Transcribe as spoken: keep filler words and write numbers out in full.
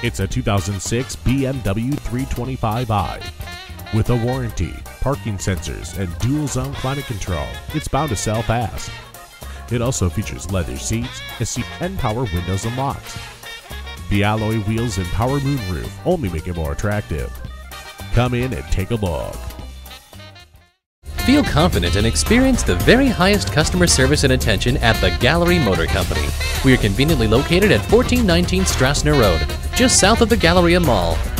It's a two thousand six B M W three twenty-five i. With a warranty, parking sensors, and dual-zone climate control, it's bound to sell fast. It also features leather seats, a seat, and power windows and locks. The alloy wheels and power moonroof only make it more attractive. Come in and take a look. Feel confident and experience the very highest customer service and attention at the Gallery Motor Company. We are conveniently located at fourteen nineteen Strassner Road, just south of the Galleria Mall.